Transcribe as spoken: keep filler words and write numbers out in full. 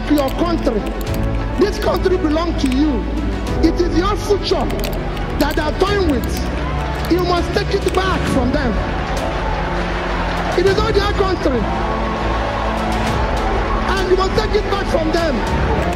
back your country. This country belongs to you. It is your future that they are toying with. You must take it back from them. It is not their country. And you must take it back from them.